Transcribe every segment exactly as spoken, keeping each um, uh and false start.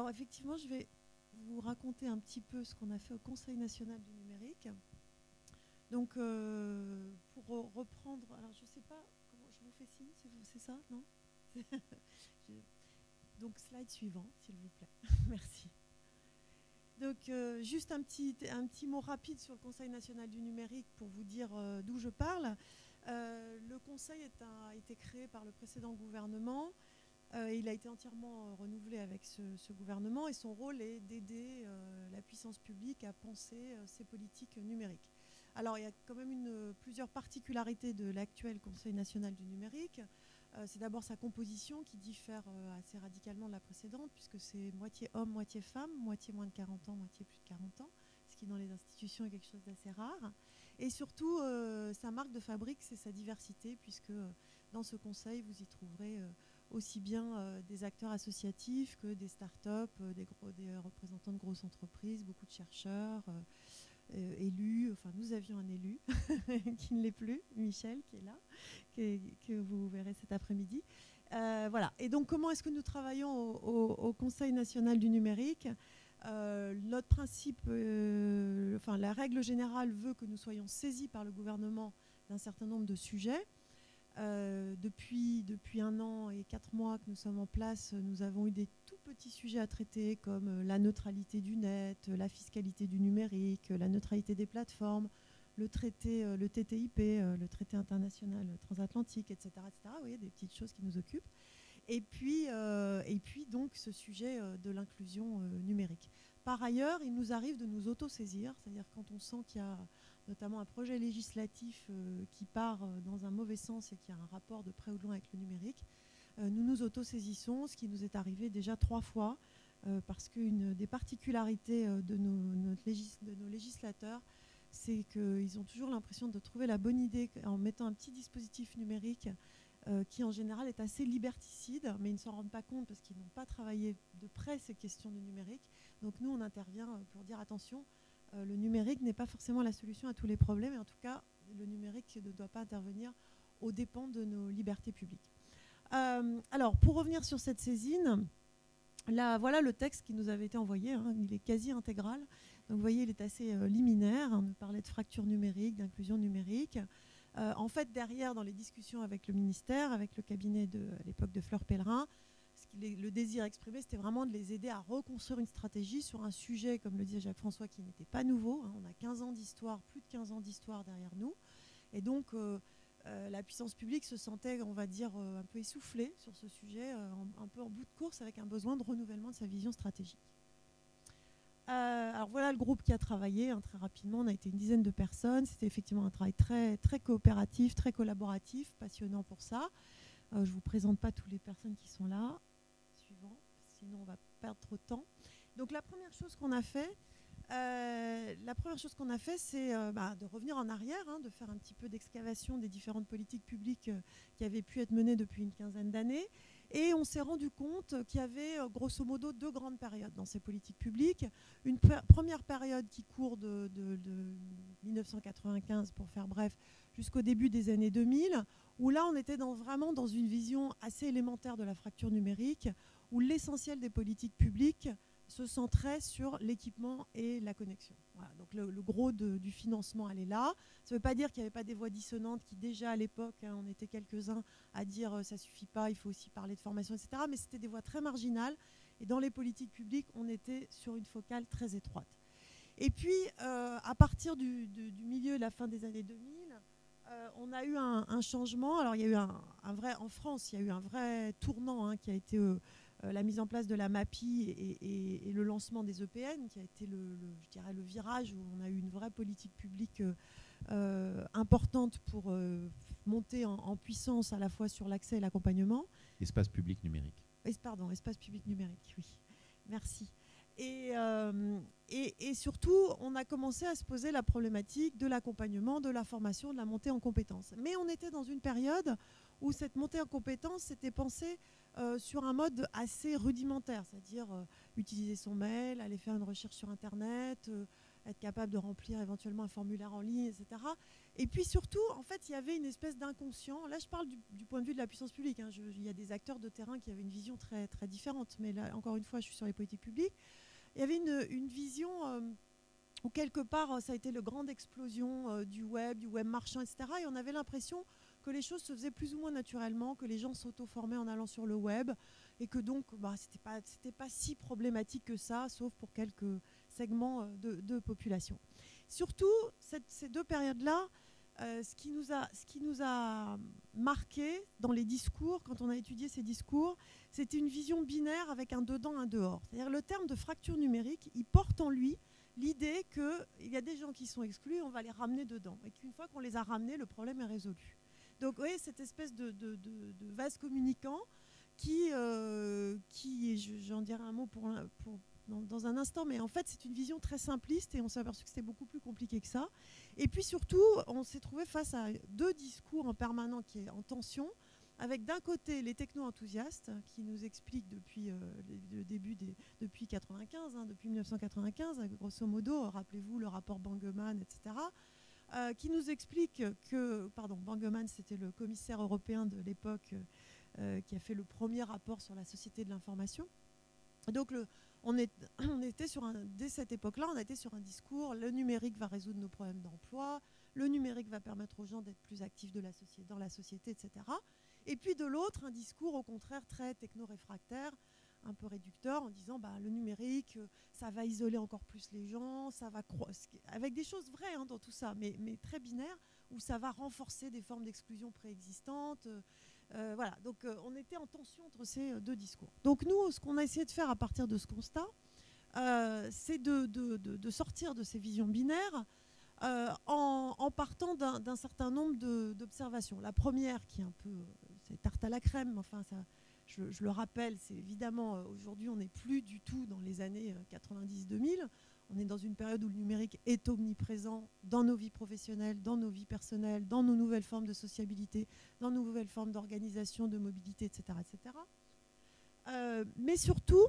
alors effectivement, je vais vous raconter un petit peu ce qu'on a fait au Conseil national du numérique. Donc, euh, pour re reprendre, alors je ne sais pas, comment je vous fais signe, c'est ça, non? je, Donc, slide suivant, s'il vous plaît. Merci. Donc, euh, juste un petit, un petit mot rapide sur le Conseil national du numérique pour vous dire euh, d'où je parle. Euh, le Conseil est un, a été créé par le précédent gouvernement. Euh, il a été entièrement euh, renouvelé avec ce, ce gouvernement et son rôle est d'aider euh, la puissance publique à penser euh, ses politiques numériques. Alors, il y a quand même une, plusieurs particularités de l'actuel Conseil national du numérique. Euh, c'est d'abord sa composition qui diffère euh, assez radicalement de la précédente, puisque c'est moitié homme, moitié femme, moitié moins de quarante ans, moitié plus de quarante ans, ce qui dans les institutions est quelque chose d'assez rare. Et surtout, euh, sa marque de fabrique, c'est sa diversité, puisque euh, dans ce conseil, vous y trouverez euh, aussi bien euh, des acteurs associatifs que des start-up, euh, des, gros, des euh, représentants de grosses entreprises, beaucoup de chercheurs, euh, euh, élus. Enfin, nous avions un élu qui ne l'est plus, Michel, qui est là, qui, que vous verrez cet après-midi. Euh, voilà. Et donc, comment est-ce que nous travaillons au, au, au Conseil national du numérique? Euh, notre principe, euh, enfin, la règle générale veut que nous soyons saisis par le gouvernement d'un certain nombre de sujets. Euh, depuis, depuis un an et quatre mois que nous sommes en place, nous avons eu des tout petits sujets à traiter comme euh, la neutralité du net, la fiscalité du numérique, la neutralité des plateformes, le traité, euh, le T T I P, euh, le traité international transatlantique, et cetera, et cetera. Vous voyez, des petites choses qui nous occupent. Et puis, euh, et puis donc ce sujet euh, de l'inclusion euh, numérique. Par ailleurs, il nous arrive de nous auto-saisir, c'est-à-dire quand on sent qu'il y a notamment un projet législatif euh, qui part euh, dans un mauvais sens et qui a un rapport de près ou de loin avec le numérique, euh, nous nous auto-saisissons, ce qui nous est arrivé déjà trois fois, euh, parce qu'une des particularités euh, de, nos, notre légis de nos législateurs, c'est qu'ils ont toujours l'impression de trouver la bonne idée en mettant un petit dispositif numérique euh, qui en général est assez liberticide, mais ils ne s'en rendent pas compte parce qu'ils n'ont pas travaillé de près ces questions du numérique. Donc nous, on intervient pour dire attention, euh, le numérique n'est pas forcément la solution à tous les problèmes, et en tout cas, le numérique ne doit pas intervenir aux dépens de nos libertés publiques. Euh, alors, pour revenir sur cette saisine, là, voilà le texte qui nous avait été envoyé, hein, il est quasi intégral. Donc vous voyez, il est assez euh, liminaire. On nous parlait de fracture numérique, d'inclusion numérique. Euh, en fait, derrière, dans les discussions avec le ministère, avec le cabinet de, à l'époque de Fleur Pellerin, ce qui, le désir exprimé, c'était vraiment de les aider à reconstruire une stratégie sur un sujet, comme le disait Jacques-François, qui n'était pas nouveau. Hein. On a quinze ans d'histoire, plus de quinze ans d'histoire derrière nous. Et donc, euh, euh, la puissance publique se sentait, on va dire, euh, un peu essoufflée sur ce sujet, euh, en, un peu en bout de course, avec un besoin de renouvellement de sa vision stratégique. Euh, alors voilà le groupe qui a travaillé hein, très rapidement. On a été une dizaine de personnes. C'était effectivement un travail très, très coopératif, très collaboratif, passionnant pour ça. Euh, je ne vous présente pas toutes les personnes qui sont là. Suivant, sinon on va perdre trop de temps. Donc la première chose qu'on a fait, euh, la première chose qu'on a fait, c'est euh, bah, de revenir en arrière, hein, de faire un petit peu d'excavation des différentes politiques publiques euh, qui avaient pu être menées depuis une quinzaine d'années. Et on s'est rendu compte qu'il y avait euh, grosso modo deux grandes périodes dans ces politiques publiques. Une première période qui court de, de, de mille neuf cent quatre-vingt-quinze, pour faire bref, jusqu'au début des années deux mille, où là on était dans, vraiment dans une vision assez élémentaire de la fracture numérique, où l'essentiel des politiques publiques se centrait sur l'équipement et la connexion. Voilà, donc le, le gros de, du financement allait là. Ça ne veut pas dire qu'il n'y avait pas des voix dissonantes qui déjà à l'époque, hein, on était quelques-uns à dire euh, ça ne suffit pas, il faut aussi parler de formation, et cetera. Mais c'était des voix très marginales. Et dans les politiques publiques, on était sur une focale très étroite. Et puis, euh, à partir du, du, du milieu et la fin des années deux mille, euh, on a eu un, un changement. Alors, il y a eu un, un vrai, en France, il y a eu un vrai tournant hein, qui a été euh, euh, la mise en place de la MAPI et, et, et le lancement des E P N, qui a été le, le, je dirais, le virage où on a eu une vraie politique publique euh, euh, importante pour euh, monter en, en puissance à la fois sur l'accès et l'accompagnement. Espace public numérique. Es, pardon, espace public numérique, oui. Merci. Et, euh, et, et surtout, on a commencé à se poser la problématique de l'accompagnement, de la formation, de la montée en compétences. Mais on était dans une période où cette montée en compétences s'était pensée euh, sur un mode assez rudimentaire, c'est-à-dire euh, utiliser son mail, aller faire une recherche sur Internet, euh, être capable de remplir éventuellement un formulaire en ligne, et cetera. Et puis surtout, en fait, il y avait une espèce d'inconscient. Là, je parle du, du point de vue de la puissance publique. Hein. Je, il y a des acteurs de terrain qui avaient une vision très, très différente. Mais là, encore une fois, je suis sur les politiques publiques. Il y avait une, une vision euh, où, quelque part, ça a été la grande explosion euh, du web, du web marchand, et cetera. Et on avait l'impression que les choses se faisaient plus ou moins naturellement, que les gens s'auto-formaient en allant sur le web, et que donc, bah, c'était pas, c'était pas si problématique que ça, sauf pour quelques segments de, de population. Surtout, cette, ces deux périodes-là, euh, ce, qui nous a, ce qui nous a marqué dans les discours, quand on a étudié ces discours, c'était une vision binaire avec un dedans, un dehors. C'est-à-dire le terme de fracture numérique, il porte en lui l'idée qu'il y a des gens qui sont exclus, on va les ramener dedans. Et qu'une fois qu'on les a ramenés, le problème est résolu. Donc, vous voyez, cette espèce de, de, de, de vase communicant qui, euh, qui j'en dirai un mot pour, pour, dans, dans un instant, mais en fait, c'est une vision très simpliste et on s'est aperçu que c'était beaucoup plus compliqué que ça. Et puis surtout, on s'est trouvé face à deux discours en permanent qui est en tension, avec d'un côté les techno-enthousiastes qui nous expliquent depuis euh, le début des, depuis quatre-vingt-quinze, hein, depuis mille neuf cent quatre-vingt-quinze, grosso modo, rappelez-vous le rapport Bangemann, et cetera, Euh, qui nous explique que, pardon, Bangemann, c'était le commissaire européen de l'époque euh, qui a fait le premier rapport sur la société de l'information. Donc, le, on, est, on était sur un, dès cette époque-là, on a été sur un discours, le numérique va résoudre nos problèmes d'emploi, le numérique va permettre aux gens d'être plus actifs de la société, dans la société, et cetera. Et puis de l'autre, un discours au contraire très techno-réfractaire, un peu réducteur, en disant bah, le numérique, ça va isoler encore plus les gens, ça va avec des choses vraies hein, dans tout ça, mais, mais très binaires, où ça va renforcer des formes d'exclusion préexistantes. Euh, voilà, donc euh, on était en tension entre ces euh, deux discours. Donc nous, ce qu'on a essayé de faire à partir de ce constat, euh, c'est de, de, de, de sortir de ces visions binaires euh, en, en partant d'un certain nombre d'observations. La première, qui est un peu, c'est tarte à la crème, enfin ça... Je, je le rappelle, c'est évidemment, euh, aujourd'hui, on n'est plus du tout dans les années quatre-vingt-dix deux mille. On est dans une période où le numérique est omniprésent dans nos vies professionnelles, dans nos vies personnelles, dans nos nouvelles formes de sociabilité, dans nos nouvelles formes d'organisation, de mobilité, et cetera et cetera. Euh, mais surtout,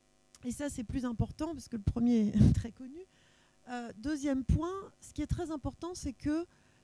et ça c'est plus important, parce que le premier est très connu, euh, deuxième point, ce qui est très important, c'est que,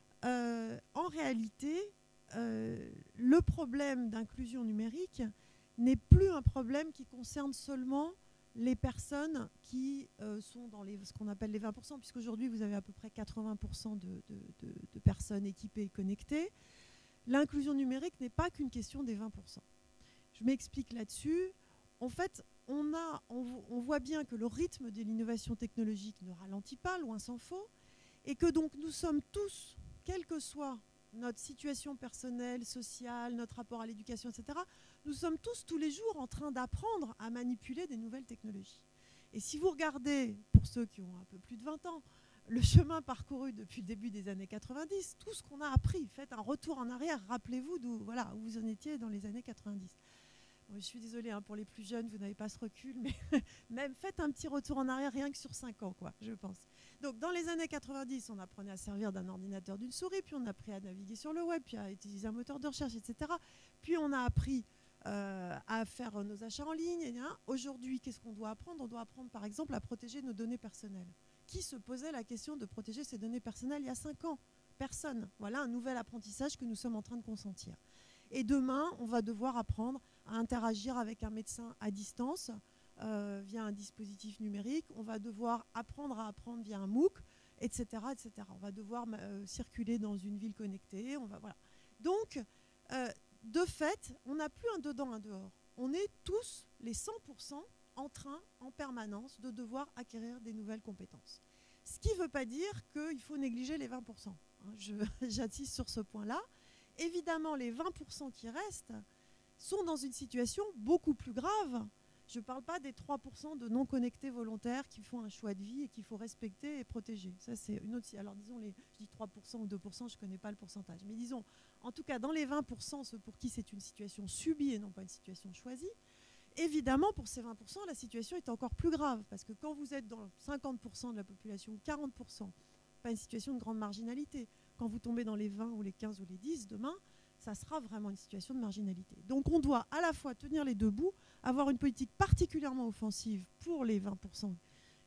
euh, en réalité, Euh, le problème d'inclusion numérique n'est plus un problème qui concerne seulement les personnes qui euh, sont dans les, ce qu'on appelle les vingt pour cent, puisqu'aujourd'hui vous avez à peu près quatre-vingts pour cent de, de, de, de personnes équipées et connectées. L'inclusion numérique n'est pas qu'une question des vingt pour cent. Je m'explique là-dessus. En fait, on, a, on, on voit bien que le rythme de l'innovation technologique ne ralentit pas, loin s'en faut, et que donc nous sommes tous, quel que soit notre situation personnelle, sociale, notre rapport à l'éducation, et cetera, nous sommes tous, tous les jours, en train d'apprendre à manipuler des nouvelles technologies. Et si vous regardez, pour ceux qui ont un peu plus de vingt ans, le chemin parcouru depuis le début des années quatre-vingt-dix, tout ce qu'on a appris, faites un retour en arrière, rappelez-vous d'où voilà, où vous en étiez dans les années quatre-vingt-dix. Bon, je suis désolée hein, pour les plus jeunes, vous n'avez pas ce recul, mais même faites un petit retour en arrière rien que sur cinq ans, quoi, je pense. Donc dans les années quatre-vingt-dix, on apprenait à servir d'un ordinateur, d'une souris, puis on a appris à naviguer sur le web, puis à utiliser un moteur de recherche, et cetera. Puis on a appris euh, à faire nos achats en ligne. Aujourd'hui, qu'est-ce qu'on doit apprendre? On doit apprendre par exemple à protéger nos données personnelles. Qui se posait la question de protéger ses données personnelles il y a cinq ans? Personne. Voilà un nouvel apprentissage que nous sommes en train de consentir. Et demain, on va devoir apprendre à interagir avec un médecin à distance euh, via un dispositif numérique. On va devoir apprendre à apprendre via un MOOC, et cetera, et cetera. On va devoir euh, circuler dans une ville connectée. On va, voilà. Donc, euh, de fait, on n'a plus un dedans, un dehors. On est tous, les cent pour cent, en train, en permanence, de devoir acquérir des nouvelles compétences. Ce qui ne veut pas dire qu'il faut négliger les vingt pour cent. Hein, j'insiste sur ce point-là. Évidemment, les vingt pour cent qui restent sont dans une situation beaucoup plus grave. Je ne parle pas des trois pour cent de non-connectés volontaires qui font un choix de vie et qu'il faut respecter et protéger. Ça, c'est une autre... Alors, disons, les, je dis trois pour cent ou deux pour cent, je ne connais pas le pourcentage. Mais disons, en tout cas, dans les vingt pour cent, ceux pour qui c'est une situation subie et non pas une situation choisie, évidemment, pour ces vingt pour cent, la situation est encore plus grave. Parce que quand vous êtes dans cinquante pour cent de la population, quarante pour cent, pas une situation de grande marginalité. Quand vous tombez dans les vingt ou les quinze ou les dix, demain, ça sera vraiment une situation de marginalité. Donc on doit à la fois tenir les deux bouts, avoir une politique particulièrement offensive pour les vingt pour cent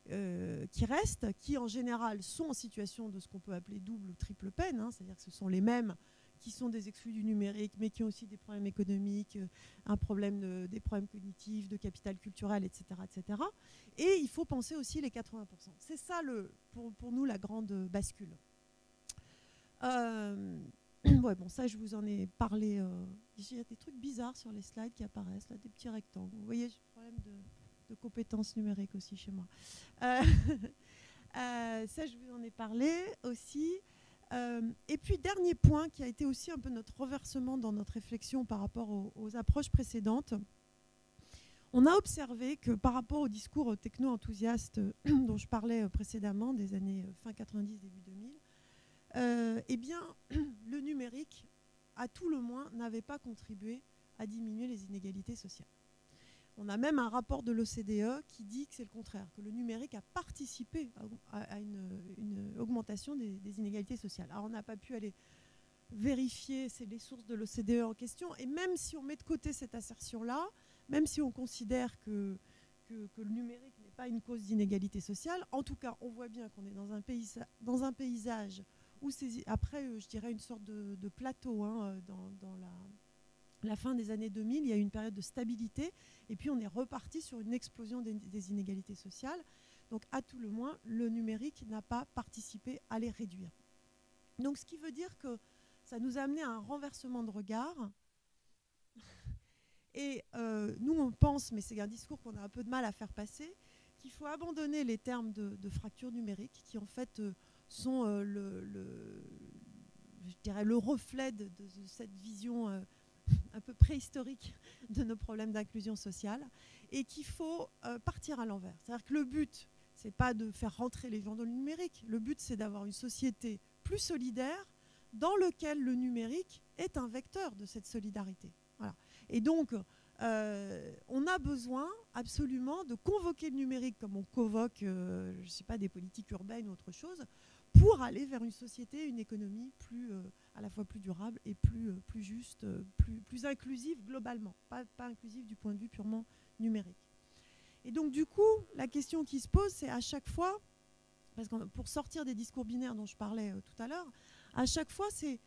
euh, qui restent, qui en général sont en situation de ce qu'on peut appeler double ou triple peine, hein, c'est-à-dire que ce sont les mêmes qui sont des exclus du numérique, mais qui ont aussi des problèmes économiques, euh, un problème de, des problèmes cognitifs, de capital culturel, et cetera, et cetera. Et il faut penser aussi les quatre-vingts pour cent. C'est ça, le, pour, pour nous, la grande bascule. Euh, ouais, bon, ça, je vous en ai parlé. Euh, il y a des trucs bizarres sur les slides qui apparaissent, là, des petits rectangles. Vous voyez, j'ai un problème de, de compétences numériques aussi chez moi. Euh, euh, ça, je vous en ai parlé aussi. Euh, et puis, dernier point qui a été aussi un peu notre reversement dans notre réflexion par rapport aux, aux approches précédentes. On a observé que par rapport au discours techno-enthousiaste dont je parlais précédemment, des années fin quatre-vingt-dix, début deux mille, euh, eh bien, le numérique, à tout le moins, n'avait pas contribué à diminuer les inégalités sociales. On a même un rapport de l'O C D E qui dit que c'est le contraire, que le numérique a participé à, à une, une augmentation des, des inégalités sociales. Alors, on n'a pas pu aller vérifier les sources de l'O C D E en question, et même si on met de côté cette assertion-là, même si on considère que, que, que le numérique n'est pas une cause d'inégalité sociale, en tout cas, on voit bien qu'on est dans un, pays, dans un paysage où c'est, après, euh, je dirais, une sorte de, de plateau hein, dans, dans la, la fin des années deux mille, il y a eu une période de stabilité, et puis on est reparti sur une explosion des, des inégalités sociales. Donc, à tout le moins, le numérique n'a pas participé à les réduire. Donc, ce qui veut dire que ça nous a amené à un renversement de regard. Et euh, nous, on pense, mais c'est un discours qu'on a un peu de mal à faire passer, qu'il faut abandonner les termes de, de fracture numérique, qui en fait euh, sont euh, le, le, je dirais le reflet de, de, de cette vision euh, un peu préhistorique de nos problèmes d'inclusion sociale, et qu'il faut euh, partir à l'envers. C'est-à-dire que le but, c'est pas de faire rentrer les gens dans le numérique, le but, c'est d'avoir une société plus solidaire, dans lequel le numérique est un vecteur de cette solidarité. Voilà. Et donc, euh, on a besoin absolument de convoquer le numérique comme on convoque, euh, je ne sais pas, des politiques urbaines ou autre chose, pour aller vers une société, une économie plus, euh, à la fois plus durable et plus, euh, plus juste, euh, plus, plus inclusive globalement, pas, pas inclusive du point de vue purement numérique. Et donc, du coup, la question qui se pose, c'est à chaque fois, parce que pour sortir des discours binaires dont je parlais euh, tout à l'heure, à chaque fois, c'est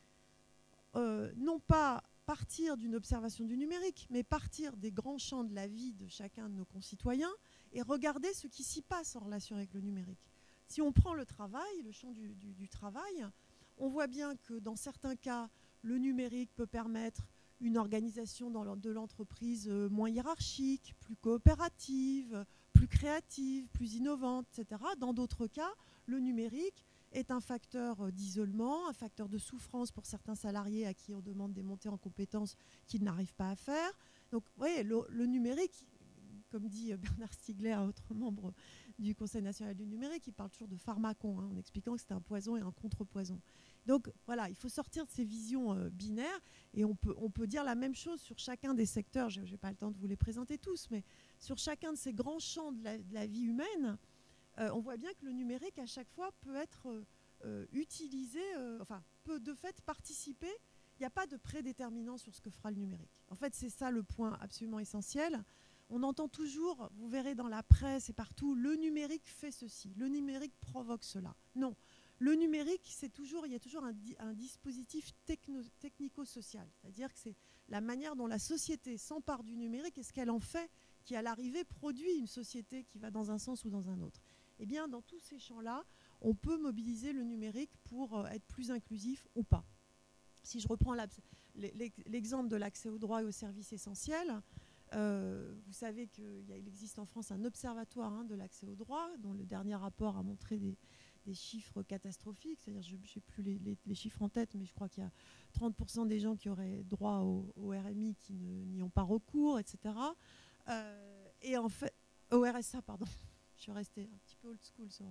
euh, non pas partir d'une observation du numérique, mais partir des grands champs de la vie de chacun de nos concitoyens et regarder ce qui s'y passe en relation avec le numérique. Si on prend le travail, le champ du, du, du travail, on voit bien que dans certains cas, le numérique peut permettre une organisation dans de l'entreprise moins hiérarchique, plus coopérative, plus créative, plus innovante, et cetera. Dans d'autres cas, le numérique est un facteur d'isolement, un facteur de souffrance pour certains salariés à qui on demande des montées en compétences qu'ils n'arrivent pas à faire. Donc, vous voyez, le, le numérique, comme dit Bernard Stiegler, autre membre du Conseil national du numérique, il parle toujours de pharmacon, hein, en expliquant que c'était un poison et un contre-poison. Donc, voilà, il faut sortir de ces visions euh, binaires, et on peut, on peut dire la même chose sur chacun des secteurs, je n'ai pas le temps de vous les présenter tous, mais sur chacun de ces grands champs de la, de la vie humaine, Euh, on voit bien que le numérique, à chaque fois, peut être euh, utilisé, euh, enfin, peut de fait participer. Il n'y a pas de prédéterminant sur ce que fera le numérique. En fait, c'est ça le point absolument essentiel. On entend toujours, vous verrez dans la presse et partout, le numérique fait ceci, le numérique provoque cela. Non, le numérique, c'est toujours, il y a toujours un, un dispositif technico-social, c'est-à-dire que c'est la manière dont la société s'empare du numérique et ce qu'elle en fait qui, à l'arrivée, produit une société qui va dans un sens ou dans un autre. Eh bien, dans tous ces champs-là, on peut mobiliser le numérique pour euh, être plus inclusif ou pas. Si je reprends l'exemple de l'accès aux droits et aux services essentiels, euh, vous savez qu'il existe en France un observatoire hein, de l'accès aux droits, dont le dernier rapport a montré des, des chiffres catastrophiques. C'est-à-dire, je n'ai plus les, les, les chiffres en tête, mais je crois qu'il y a trente pour cent des gens qui auraient droit au, au R M I qui n'y ont pas recours, et cetera. Euh, et en fait, au R S A, pardon. Je suis restée un petit peu old school sur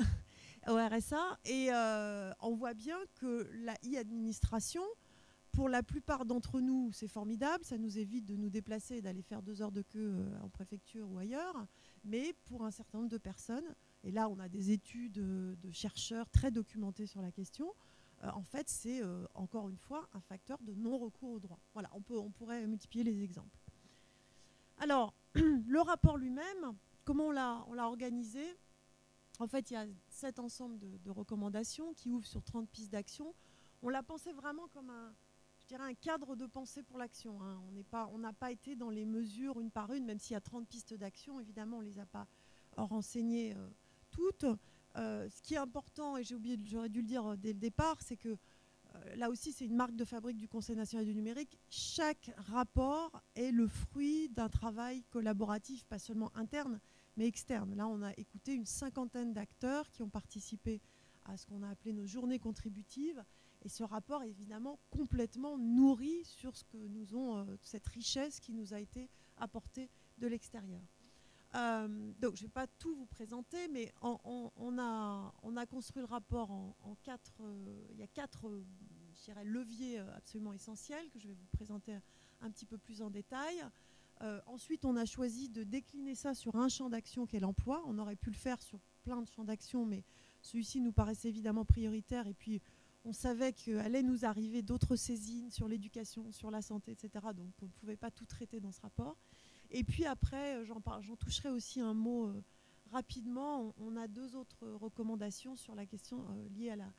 au R S A. Et euh, on voit bien que la e-administration, pour la plupart d'entre nous, c'est formidable. Ça nous évite de nous déplacer et d'aller faire deux heures de queue euh, en préfecture ou ailleurs. Mais pour un certain nombre de personnes, et là on a des études de chercheurs très documentées sur la question, euh, en fait c'est euh, encore une fois un facteur de non-recours au droit. Voilà, on, peut, on pourrait multiplier les exemples. Alors, le rapport lui-même, comment on l'a organisé? En fait, il y a cet ensemble de, de recommandations qui ouvrent sur trente pistes d'action. On l'a pensé vraiment comme un, je dirais, un cadre de pensée pour l'action. Hein. On n'est pas, on n'a pas été dans les mesures une par une, même s'il y a trente pistes d'action, évidemment, on ne les a pas renseignées euh, toutes. Euh, ce qui est important, et j'ai oublié, j'aurais dû le dire dès le départ, c'est que euh, là aussi, c'est une marque de fabrique du Conseil national du numérique. Chaque rapport est le fruit d'un travail collaboratif, pas seulement interne, mais externe. Là, on a écouté une cinquantaine d'acteurs qui ont participé à ce qu'on a appelé nos journées contributives. Et ce rapport est évidemment complètement nourri sur ce que nous ont, euh, cette richesse qui nous a été apportée de l'extérieur. Euh, donc, je ne vais pas tout vous présenter, mais on, on, on, a, on a construit le rapport en, en quatre. Euh, il y a quatre euh, je dirais, leviers absolument essentiels que je vais vous présenter un, un petit peu plus en détail. Euh, ensuite, on a choisi de décliner ça sur un champ d'action qu'est l'emploi. On aurait pu le faire sur plein de champs d'action, mais celui-ci nous paraissait évidemment prioritaire. Et puis, on savait qu'allait nous arriver d'autres saisines sur l'éducation, sur la santé, et cetera. Donc, on ne pouvait pas tout traiter dans ce rapport. Et puis après, j'en toucherai aussi un mot euh, rapidement. On, on a deux autres recommandations sur la question euh, liée à, la,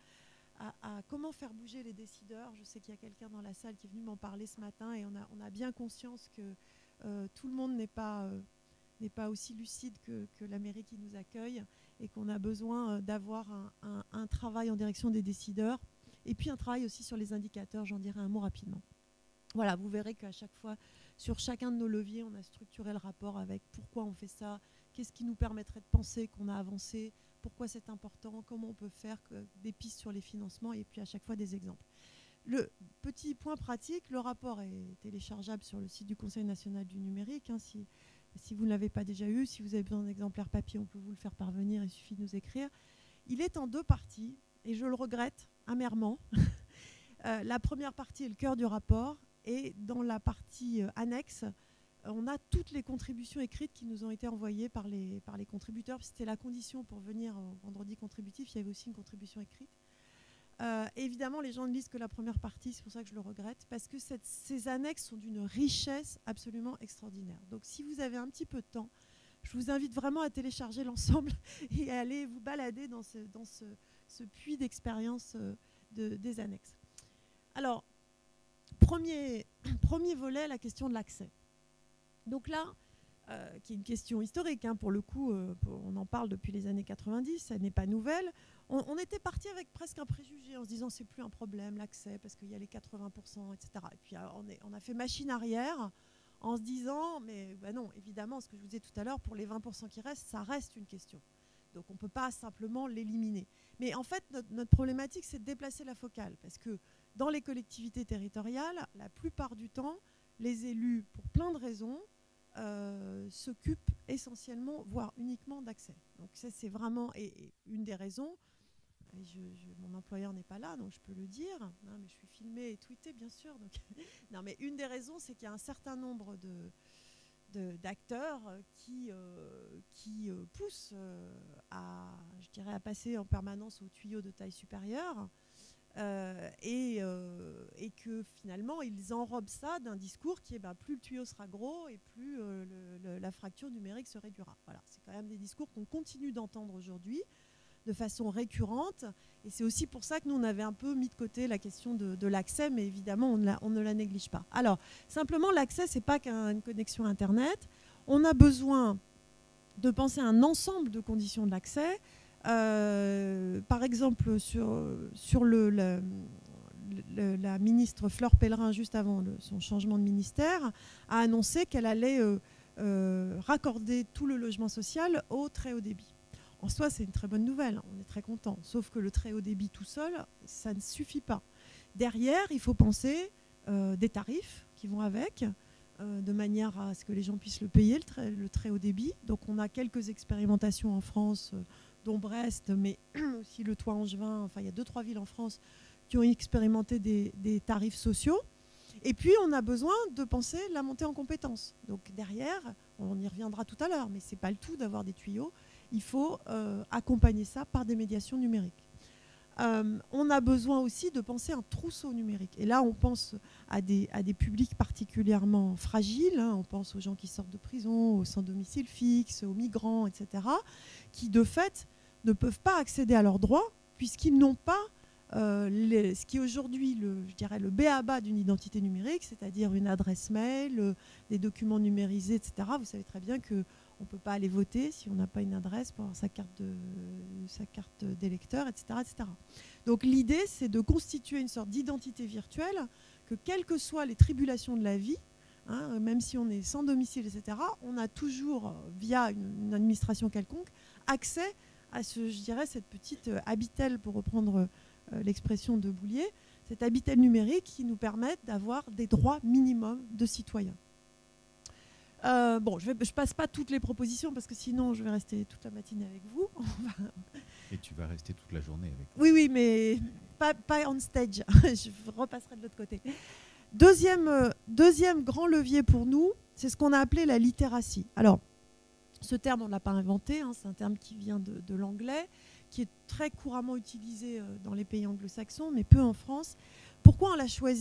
à, à comment faire bouger les décideurs. Je sais qu'il y a quelqu'un dans la salle qui est venu m'en parler ce matin et on a, on a bien conscience que euh, tout le monde n'est pas, euh, n'est pas aussi lucide que, que la mairie qui nous accueille et qu'on a besoin euh, d'avoir un, un, un travail en direction des décideurs et puis un travail aussi sur les indicateurs. J'en dirai un mot rapidement. Voilà, vous verrez qu'à chaque fois, sur chacun de nos leviers, on a structuré le rapport avec pourquoi on fait ça, qu'est-ce qui nous permettrait de penser qu'on a avancé, pourquoi c'est important, comment on peut faire que, des pistes sur les financements et puis à chaque fois des exemples. Le petit point pratique, le rapport est téléchargeable sur le site du Conseil national du numérique. Hein, si, si vous ne l'avez pas déjà eu, si vous avez besoin d'exemplaires papier, on peut vous le faire parvenir, il suffit de nous écrire. Il est en deux parties et je le regrette amèrement. euh, la première partie est le cœur du rapport. Et dans la partie euh, annexe, euh, on a toutes les contributions écrites qui nous ont été envoyées par les, par les contributeurs. C'était la condition pour venir au vendredi contributif. Il y avait aussi une contribution écrite. Euh, évidemment, les gens ne lisent que la première partie. C'est pour ça que je le regrette. Parce que cette, ces annexes sont d'une richesse absolument extraordinaire. Donc, si vous avez un petit peu de temps, je vous invite vraiment à télécharger l'ensemble et à aller vous balader dans ce, dans ce, ce puits d'expérience euh, de, des annexes. Alors, Premier, premier volet, la question de l'accès. Donc là, euh, qui est une question historique, hein, pour le coup, euh, on en parle depuis les années quatre-vingt-dix, ça n'est pas nouvelle. On, on était parti avec presque un préjugé en se disant c'est plus un problème l'accès parce qu'il y a les quatre-vingts pour cent, et cetera. Et puis alors, on, est, on a fait machine arrière en se disant mais bah non, évidemment, ce que je vous disais tout à l'heure, pour les vingt pour cent qui restent, ça reste une question. Donc on ne peut pas simplement l'éliminer. Mais en fait, notre, notre problématique, c'est de déplacer la focale parce que dans les collectivités territoriales, la plupart du temps, les élus, pour plein de raisons, euh, s'occupent essentiellement, voire uniquement d'accès. Donc ça, c'est vraiment et, et une des raisons. Et je, je, mon employeur n'est pas là, donc je peux le dire. Hein, mais je suis filmée et tweetée, bien sûr. Donc non, mais une des raisons, c'est qu'il y a un certain nombre de d'acteurs qui, euh, qui euh, poussent euh, à, je dirais, à passer en permanence au tuyau de taille supérieure. Euh, et, euh, et que finalement ils enrobent ça d'un discours qui est ben, plus le tuyau sera gros et plus euh, le, le, la fracture numérique se réduira. Voilà, c'est quand même des discours qu'on continue d'entendre aujourd'hui de façon récurrente et c'est aussi pour ça que nous on avait un peu mis de côté la question de, de l'accès, mais évidemment on ne, la, on ne la néglige pas. Alors simplement l'accès, c'est pas qu'une connexion internet, on a besoin de penser à un ensemble de conditions de l'accès. Euh, par exemple, sur, sur le, le, le, la ministre Fleur Pellerin, juste avant le, son changement de ministère, a annoncé qu'elle allait euh, euh, raccorder tout le logement social au très haut débit. En soi, c'est une très bonne nouvelle, on est très content. Sauf que le très haut débit tout seul, ça ne suffit pas. Derrière, il faut penser euh, des tarifs qui vont avec, euh, de manière à ce que les gens puissent le payer, le très, le très haut débit. Donc on a quelques expérimentations en France, euh, dont Brest, mais aussi le Toit-Angevin. Enfin, il y a deux, trois villes en France qui ont expérimenté des, des tarifs sociaux. Et puis, on a besoin de penser la montée en compétences. Donc, derrière, on y reviendra tout à l'heure, mais ce n'est pas le tout d'avoir des tuyaux. Il faut euh, accompagner ça par des médiations numériques. Euh, on a besoin aussi de penser un trousseau numérique. Et là, on pense à des, à des publics particulièrement fragiles. Hein. On pense aux gens qui sortent de prison, aux sans domicile fixe, aux migrants, et cetera, qui, de fait, ne peuvent pas accéder à leurs droits puisqu'ils n'ont pas euh, les, ce qui est aujourd'hui le, je dirais, le b a ba d'une identité numérique, c'est-à-dire une adresse mail, euh, des documents numérisés, et cetera. Vous savez très bien qu'on ne peut pas aller voter si on n'a pas une adresse pour avoir sa carte de, sa carte d'électeur, et cetera, et cetera. Donc l'idée, c'est de constituer une sorte d'identité virtuelle que, quelles que soient les tribulations de la vie, hein, même si on est sans domicile, et cetera, on a toujours, via une, une administration quelconque, accès à ce, je dirais, cette petite euh, habitelle, pour reprendre euh, l'expression de Boulier, cette habitelle numérique qui nous permet d'avoir des droits minimums de citoyens. Euh, bon, je ne passe pas toutes les propositions parce que sinon je vais rester toute la matinée avec vous. Et tu vas rester toute la journée avec nous. Oui, oui, mais pas, pas on stage. Je repasserai de l'autre côté. Deuxième, euh, deuxième grand levier pour nous, c'est ce qu'on a appelé la littératie. Alors, ce terme, on ne l'a pas inventé, hein, c'est un terme qui vient de, de l'anglais, qui est très couramment utilisé euh, dans les pays anglo-saxons, mais peu en France. Pourquoi on l'a choisi ?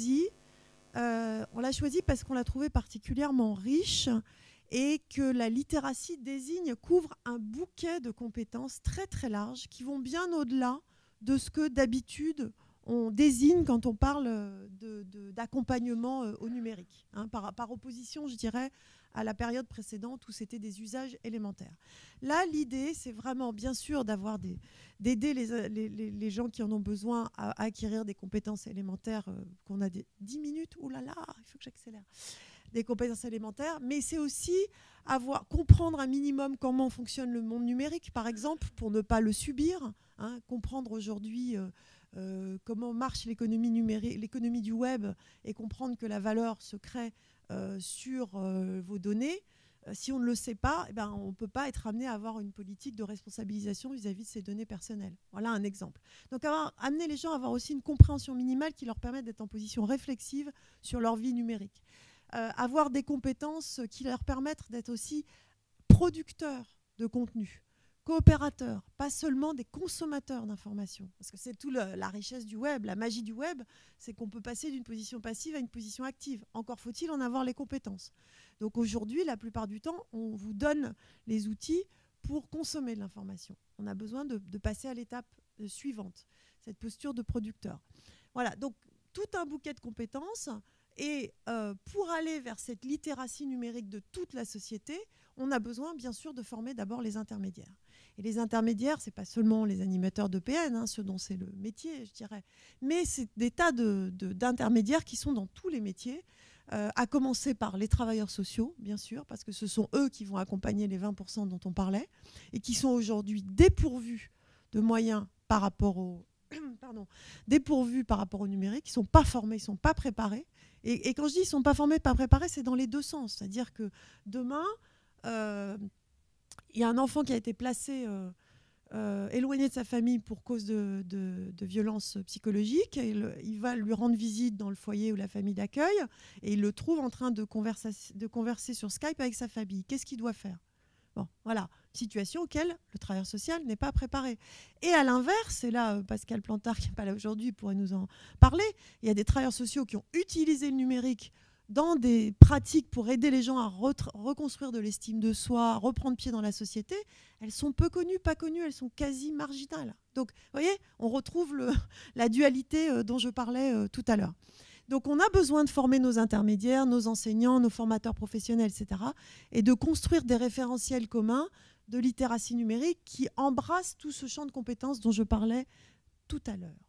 euh, On l'a choisi parce qu'on l'a trouvé particulièrement riche et que la littératie désigne, couvre un bouquet de compétences très très larges qui vont bien au-delà de ce que d'habitude on désigne quand on parle de, de, d'accompagnement euh, au numérique, hein, par, par opposition, je dirais, à la période précédente où c'était des usages élémentaires. Là, l'idée, c'est vraiment, bien sûr, d'avoir des, d'aider les, les, les gens qui en ont besoin à, à acquérir des compétences élémentaires, euh, qu'on a des dix minutes, oh là là, il faut que j'accélère, des compétences élémentaires, mais c'est aussi avoir, comprendre un minimum comment fonctionne le monde numérique, par exemple, pour ne pas le subir, hein, comprendre aujourd'hui euh, euh, comment marche l'économie numérique, l'économie du web, et comprendre que la valeur se crée euh, sur euh, vos données. Euh, si on ne le sait pas, eh ben, on ne peut pas être amené à avoir une politique de responsabilisation vis-à-vis de ces données personnelles. Voilà un exemple. Donc avoir, amener les gens à avoir aussi une compréhension minimale qui leur permette d'être en position réflexive sur leur vie numérique. Euh, avoir des compétences qui leur permettent d'être aussi producteurs de contenu, coopérateurs, pas seulement des consommateurs d'informations. Parce que c'est toute la richesse du web, la magie du web, c'est qu'on peut passer d'une position passive à une position active. Encore faut-il en avoir les compétences. Donc aujourd'hui, la plupart du temps, on vous donne les outils pour consommer de l'information. On a besoin de, de passer à l'étape suivante, cette posture de producteur. Voilà, donc tout un bouquet de compétences. Et euh, pour aller vers cette littératie numérique de toute la société, on a besoin bien sûr de former d'abord les intermédiaires. Et les intermédiaires, ce n'est pas seulement les animateurs d'E P N, hein, ceux dont c'est le métier, je dirais, mais c'est des tas de, de, d'intermédiaires qui sont dans tous les métiers, euh, à commencer par les travailleurs sociaux, bien sûr, parce que ce sont eux qui vont accompagner les vingt pour cent dont on parlait, et qui sont aujourd'hui dépourvus de moyens par rapport au, pardon, dépourvus par rapport au numérique, ils ne sont pas formés, ils ne sont pas préparés. Et, et quand je dis ils ne sont pas formés, pas préparés, c'est dans les deux sens. C'est-à-dire que demain, euh, il y a un enfant qui a été placé, euh, euh, éloigné de sa famille pour cause de, de, de violences psychologiques. Et le, il va lui rendre visite dans le foyer ou la famille d'accueil et il le trouve en train de, de converser sur Skype avec sa famille. Qu'est-ce qu'il doit faire ? Bon, voilà, situation auquel le travailleur social n'est pas préparé. Et à l'inverse, et là, Pascal Plantard, qui n'est pas là aujourd'hui, pourrait nous en parler, il y a des travailleurs sociaux qui ont utilisé le numérique dans des pratiques pour aider les gens à reconstruire de l'estime de soi, à reprendre pied dans la société. Elles sont peu connues, pas connues, elles sont quasi marginales. Donc, vous voyez, on retrouve le, la dualité euh, dont je parlais euh, tout à l'heure. Donc on a besoin de former nos intermédiaires, nos enseignants, nos formateurs professionnels, et cetera, et de construire des référentiels communs de littératie numérique qui embrassent tout ce champ de compétences dont je parlais tout à l'heure.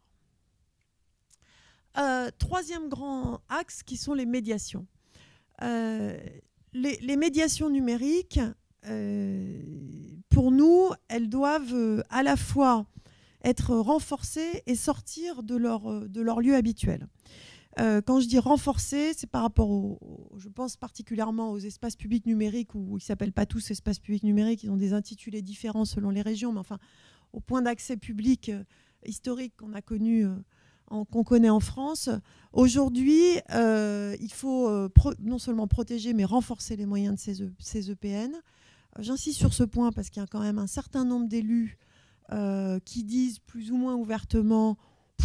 Euh, troisième grand axe, qui sont les médiations. Euh, les, les médiations numériques, euh, pour nous, elles doivent euh, à la fois être renforcées et sortir de leur, de leur lieu habituel. Euh, quand je dis renforcer, c'est par rapport, au, au, je pense particulièrement aux espaces publics numériques, où ils ne s'appellent pas tous espaces publics numériques, ils ont des intitulés différents selon les régions, mais enfin, au point d'accès public euh, historique qu'on a connu, euh, en, qu'on connaît en France. Aujourd'hui, euh, il faut euh, pro, non seulement protéger, mais renforcer les moyens de ces, e, ces E P N. Euh, J'insiste sur ce point parce qu'il y a quand même un certain nombre d'élus euh, qui disent plus ou moins ouvertement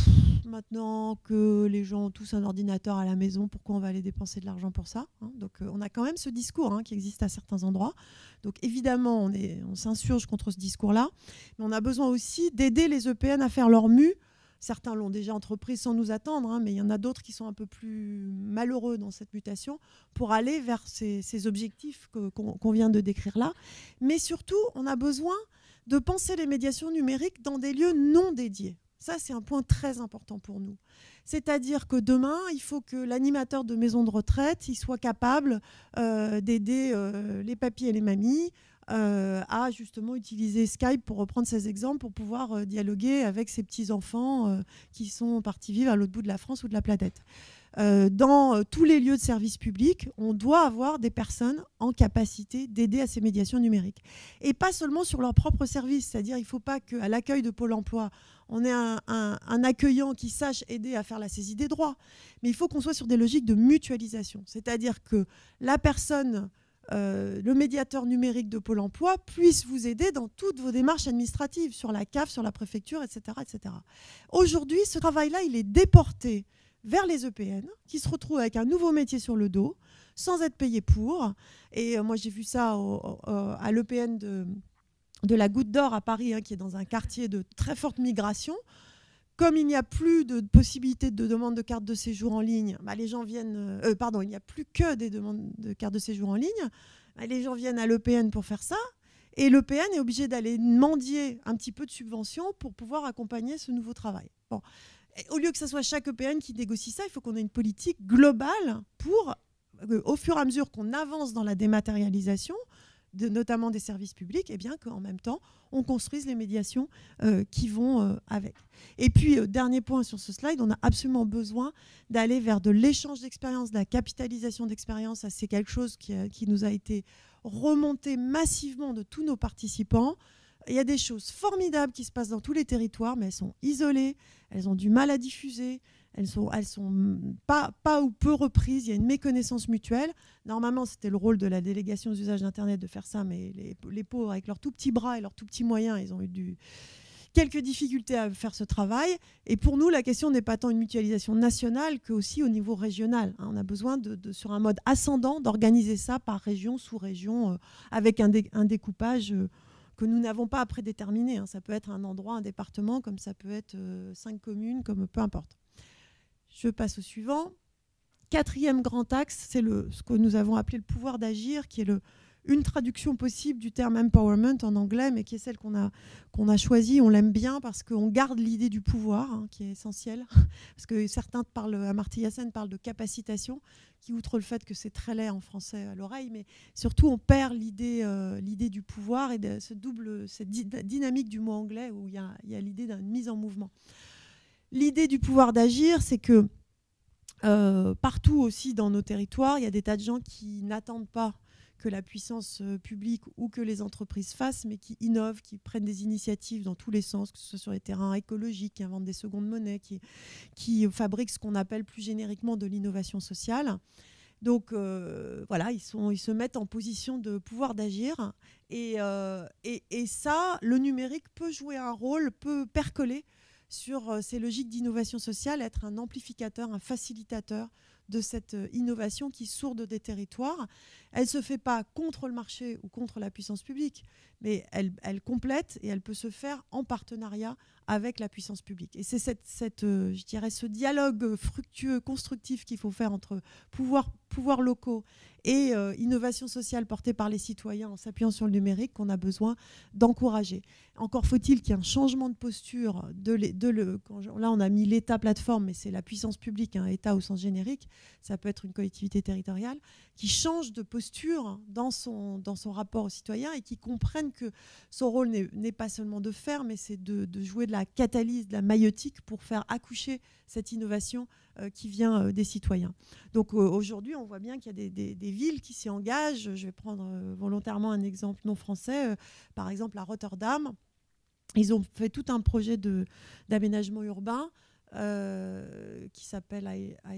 maintenant que les gens ont tous un ordinateur à la maison, pourquoi on va aller dépenser de l'argent pour ça, hein? Donc euh, on a quand même ce discours hein, qui existe à certains endroits. Donc évidemment, on, est, on s'insurge contre ce discours-là, mais on a besoin aussi d'aider les E P N à faire leur mue. Certains l'ont déjà entrepris sans nous attendre, hein, mais il y en a d'autres qui sont un peu plus malheureux dans cette mutation pour aller vers ces, ces objectifs que, qu'on, qu'on vient de décrire là. Mais surtout, on a besoin de penser les médiations numériques dans des lieux non dédiés. Ça, c'est un point très important pour nous. C'est-à-dire que demain, il faut que l'animateur de maison de retraite il soit capable euh, d'aider euh, les papis et les mamies euh, à justement utiliser Skype, pour reprendre ces exemples, pour pouvoir euh, dialoguer avec ses petits-enfants euh, qui sont partis vivre à l'autre bout de la France ou de la planète. Euh, dans euh, tous les lieux de service public, on doit avoir des personnes en capacité d'aider à ces médiations numériques. Et pas seulement sur leur propre service, c'est-à-dire il ne faut pas qu'à l'accueil de Pôle emploi, on ait un, un, un accueillant qui sache aider à faire la saisie des droits, mais il faut qu'on soit sur des logiques de mutualisation, c'est-à-dire que la personne, euh, le médiateur numérique de Pôle emploi puisse vous aider dans toutes vos démarches administratives, sur la C A F, sur la préfecture, et cetera, et cetera. Aujourd'hui, ce travail-là, il est déporté vers les E P N, qui se retrouvent avec un nouveau métier sur le dos, sans être payés pour. Et euh, moi, j'ai vu ça au, au, à l'E P N de, de la Goutte d'Or à Paris, hein, qui est dans un quartier de très forte migration. Comme il n'y a plus de possibilité de demande de carte de séjour en ligne, bah, les gens viennent... Euh, pardon, il n'y a plus que des demandes de carte de séjour en ligne. Bah, les gens viennent à l'E P N pour faire ça. Et l'E P N est obligé d'aller mendier un petit peu de subventions pour pouvoir accompagner ce nouveau travail. Bon. Et au lieu que ce soit chaque E P N qui négocie ça, il faut qu'on ait une politique globale pour, euh, au fur et à mesure qu'on avance dans la dématérialisation, de, notamment des services publics, et bien qu'en même temps, on construise les médiations euh, qui vont euh, avec. Et puis, euh, dernier point sur ce slide, on a absolument besoin d'aller vers de l'échange d'expériences, de la capitalisation d'expériences. Ça, c'est quelque chose qui, a, qui nous a été remonté massivement de tous nos participants. Il y a des choses formidables qui se passent dans tous les territoires, mais elles sont isolées, elles ont du mal à diffuser, elles sont, elles sont pas, pas ou peu reprises, il y a une méconnaissance mutuelle. Normalement, c'était le rôle de la délégation aux usages d'Internet de faire ça, mais les, les pauvres, avec leurs tout petits bras et leurs tout petits moyens, ils ont eu du, quelques difficultés à faire ce travail. Et pour nous, la question n'est pas tant une mutualisation nationale qu'aussi au niveau régional. On a besoin, de, de, sur un mode ascendant, d'organiser ça par région, sous-région, euh, avec un, dé, un découpage... Euh, que nous n'avons pas à prédéterminer. Hein. Ça peut être un endroit, un département, comme ça peut être euh, cinq communes, comme peu importe. Je passe au suivant. Quatrième grand axe, c'est le, ce que nous avons appelé le pouvoir d'agir, qui est le, une traduction possible du terme empowerment en anglais, mais qui est celle qu'on a, qu'on a choisie. On l'aime bien parce qu'on garde l'idée du pouvoir, hein, qui est essentielle. Parce que certains parlent, Amartya Sen parle de capacitation, qui, outre le fait que c'est très laid en français à l'oreille, mais surtout on perd l'idée, euh, l'idée du pouvoir et de ce double, cette di dynamique du mot anglais où il y a, y a l'idée d'une mise en mouvement. L'idée du pouvoir d'agir, c'est que euh, partout aussi dans nos territoires, il y a des tas de gens qui n'attendent pas que la puissance publique ou que les entreprises fassent, mais qui innovent, qui prennent des initiatives dans tous les sens, que ce soit sur les terrains écologiques, qui inventent des secondes monnaies, qui, qui fabriquent ce qu'on appelle plus génériquement de l'innovation sociale. Donc euh, voilà, ils, sont, ils se mettent en position de pouvoir d'agir. Et, euh, et, et ça, le numérique peut jouer un rôle, peut percoler sur euh, ces logiques d'innovation sociale, être un amplificateur, un facilitateur de cette innovation qui sourde des territoires. Elle ne se fait pas contre le marché ou contre la puissance publique, mais elle, elle complète et elle peut se faire en partenariat avec la puissance publique. Et c'est cette, cette, euh, je dirais, ce dialogue fructueux, constructif qu'il faut faire entre pouvoirs, pouvoirs locaux et euh, innovation sociale portée par les citoyens en s'appuyant sur le numérique qu'on a besoin d'encourager. Encore faut-il qu'il y ait un changement de posture. De les, de le, quand je, là, on a mis l'État plateforme, mais c'est la puissance publique, un État au sens générique, ça peut être une collectivité territoriale, qui change de posture dans son, dans son rapport aux citoyens et qui comprennent que son rôle n'est pas seulement de faire, mais c'est de, de jouer de la catalyse, de la maïeutique pour faire accoucher cette innovation euh, qui vient euh, des citoyens. Donc euh, aujourd'hui, on voit bien qu'il y a des, des, des villes qui s'y engagent. Je vais prendre euh, volontairement un exemple non français. Euh, par exemple, à Rotterdam, ils ont fait tout un projet d'aménagement urbain euh, qui s'appelle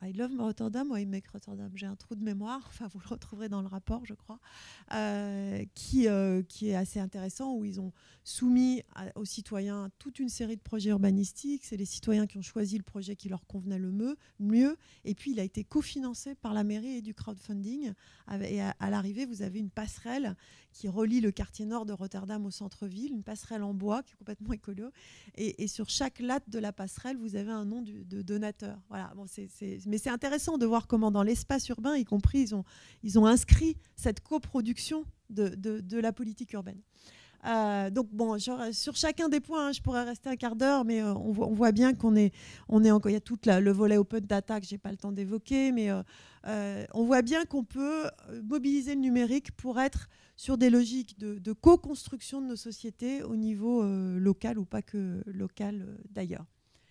I Love Rotterdam ou I Make Rotterdam, j'ai un trou de mémoire, enfin vous le retrouverez dans le rapport je crois, euh, qui, euh, qui est assez intéressant, où ils ont soumis à, aux citoyens toute une série de projets urbanistiques. C'est les citoyens qui ont choisi le projet qui leur convenait le mieux, mieux. Et puis il a été cofinancé par la mairie et du crowdfunding. Et à, à l'arrivée, vous avez une passerelle qui relie le quartier nord de Rotterdam au centre-ville, une passerelle en bois qui est complètement écolo. Et, et sur chaque latte de la passerelle, vous avez un nom du, de donateur. Voilà. Bon, c'est, c'est, mais c'est intéressant de voir comment dans l'espace urbain, y compris, ils ont, ils ont inscrit cette coproduction de, de, de la politique urbaine. Euh, donc bon, sur, sur chacun des points, hein, je pourrais rester un quart d'heure, mais euh, on, voit, on voit bien qu'on est, on est encore, il y a tout la, le volet open data que j'ai pas le temps d'évoquer, mais euh, euh, on voit bien qu'on peut mobiliser le numérique pour être sur des logiques de, de co-construction de nos sociétés au niveau euh, local ou pas que local euh, d'ailleurs.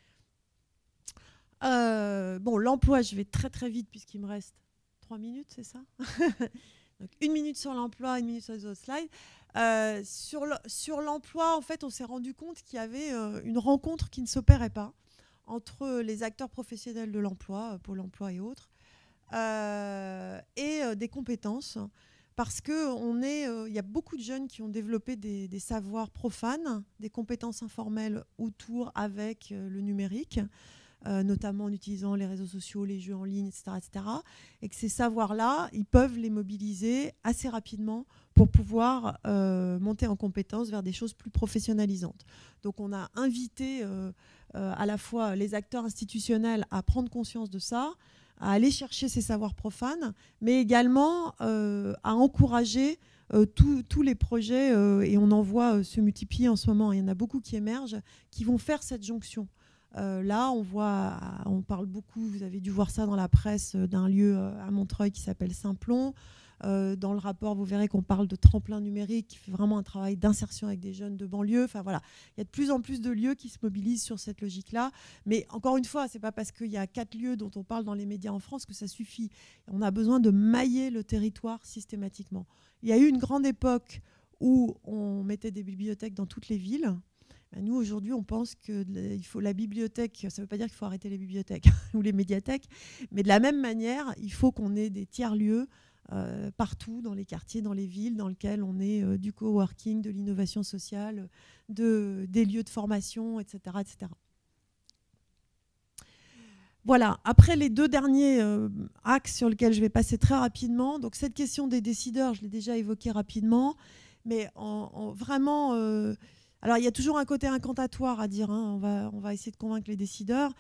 Euh, bon, l'emploi, je vais très très vite puisqu'il me reste trois minutes, c'est ça? Donc, une minute sur l'emploi, une minute sur les autres slides. Euh, sur, le, sur l'emploi, en fait, on s'est rendu compte qu'il y avait euh, une rencontre qui ne s'opérait pas entre les acteurs professionnels de l'emploi, Pôle emploi et autres, euh, et euh, des compétences. Parce qu'il euh, y a beaucoup de jeunes qui ont développé des, des savoirs profanes, des compétences informelles autour avec euh, le numérique. Euh, notamment en utilisant les réseaux sociaux, les jeux en ligne, et cetera, et cetera. Et que ces savoirs-là, ils peuvent les mobiliser assez rapidement pour pouvoir euh, monter en compétence vers des choses plus professionnalisantes. Donc on a invité euh, euh, à la fois les acteurs institutionnels à prendre conscience de ça, à aller chercher ces savoirs profanes, mais également euh, à encourager euh, tous les projets, euh, et on en voit euh, se multiplier en ce moment, il y en a beaucoup qui émergent, qui vont faire cette jonction. Euh, là, on voit, on parle beaucoup, vous avez dû voir ça dans la presse, euh, d'un lieu euh, à Montreuil qui s'appelle Simplon. Euh, dans le rapport, vous verrez qu'on parle de tremplin numérique, qui fait vraiment un travail d'insertion avec des jeunes de banlieue. Enfin voilà, il y a de plus en plus de lieux qui se mobilisent sur cette logique-là. Mais encore une fois, c'est pas parce qu'il y a quatre lieux dont on parle dans les médias en France que ça suffit. On a besoin de mailler le territoire systématiquement. Il y a eu une grande époque où on mettait des bibliothèques dans toutes les villes. Nous, aujourd'hui, on pense que il faut la bibliothèque, ça ne veut pas dire qu'il faut arrêter les bibliothèques ou les médiathèques, mais de la même manière, il faut qu'on ait des tiers-lieux euh, partout, dans les quartiers, dans les villes, dans lesquels on ait euh, du coworking, de l'innovation sociale, de, des lieux de formation, et cetera, et cetera. Voilà, après les deux derniers euh, axes sur lesquels je vais passer très rapidement, donc cette question des décideurs, je l'ai déjà évoquée rapidement, mais en, en vraiment... Euh, Alors, il y a toujours un côté incantatoire à dire, hein. on, va, on va essayer de convaincre les décideurs.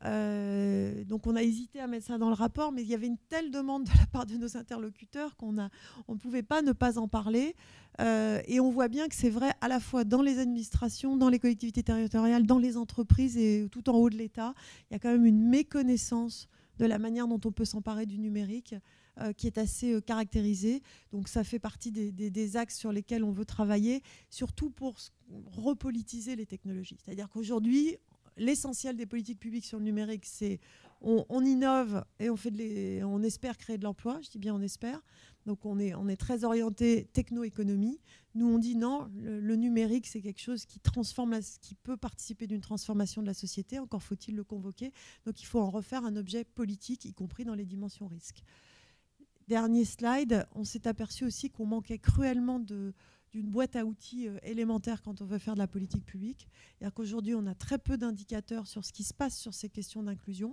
Euh, donc, on a hésité à mettre ça dans le rapport, mais il y avait une telle demande de la part de nos interlocuteurs qu'on a, on ne pouvait pas ne pas en parler. Euh, et on voit bien que c'est vrai à la fois dans les administrations, dans les collectivités territoriales, dans les entreprises et tout en haut de l'État. Il y a quand même une méconnaissance de la manière dont on peut s'emparer du numérique, Euh, qui est assez euh, caractérisé. Donc ça fait partie des, des, des axes sur lesquels on veut travailler, surtout pour repolitiser les technologies. C'est-à-dire qu'aujourd'hui, l'essentiel des politiques publiques sur le numérique, c'est on, on innove et on, fait de les, on espère créer de l'emploi. Je dis bien on espère. Donc on est, on est très orienté techno-économie. Nous, on dit non, le, le numérique, c'est quelque chose qui, transforme la, qui peut participer d'une transformation de la société. Encore faut-il le convoquer. Donc il faut en refaire un objet politique, y compris dans les dimensions risques. Dernier slide, on s'est aperçu aussi qu'on manquait cruellement de, d'une boîte à outils euh, élémentaire quand on veut faire de la politique publique. C'est-à-dire qu'aujourd'hui, on a très peu d'indicateurs sur ce qui se passe sur ces questions d'inclusion.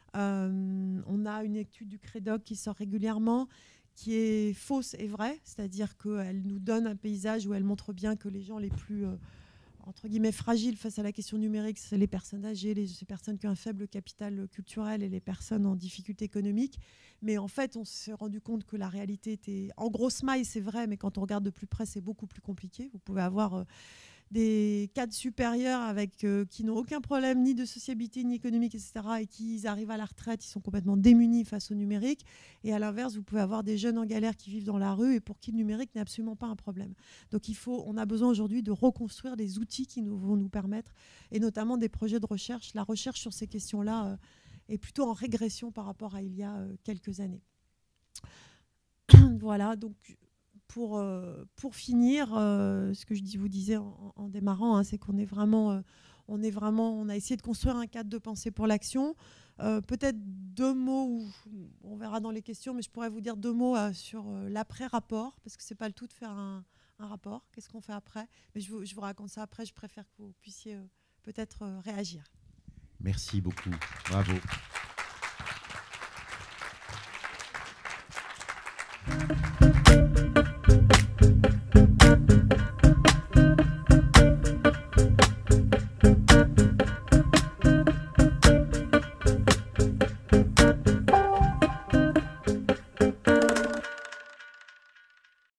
Euh, on a une étude du Crédoc qui sort régulièrement, qui est fausse et vraie, c'est-à-dire qu'elle nous donne un paysage où elle montre bien que les gens les plus... Euh, entre guillemets fragiles face à la question numérique, c'est les personnes âgées, les, les personnes qui ont un faible capital culturel et les personnes en difficulté économique. Mais en fait, on s'est rendu compte que la réalité était... En grosse maille, c'est vrai, mais quand on regarde de plus près, c'est beaucoup plus compliqué. Vous pouvez avoir euh, des cadres supérieurs avec, euh, qui n'ont aucun problème ni de sociabilité, ni économique, et cetera, et qui arrivent à la retraite, ils sont complètement démunis face au numérique. Et à l'inverse, vous pouvez avoir des jeunes en galère qui vivent dans la rue et pour qui le numérique n'est absolument pas un problème. Donc il faut, on a besoin aujourd'hui de reconstruire des outils qui nous, vont nous permettre, et notamment des projets de recherche. La recherche sur ces questions-là euh, est plutôt en régression par rapport à il y a euh, quelques années. Voilà, donc... Pour, euh, pour finir, euh, ce que je dis, vous disais en, en démarrant, hein, c'est qu'on est vraiment, euh, on est vraiment, on a essayé de construire un cadre de pensée pour l'action. Euh, Peut-être deux mots, ou, on verra dans les questions, mais je pourrais vous dire deux mots euh, sur euh, l'après-rapport, parce que c'est pas le tout de faire un, un rapport. Qu'est-ce qu'on fait après? Mais je vous, je vous raconte ça après. Je préfère que vous puissiez euh, peut-être euh, réagir. Merci beaucoup. Bravo.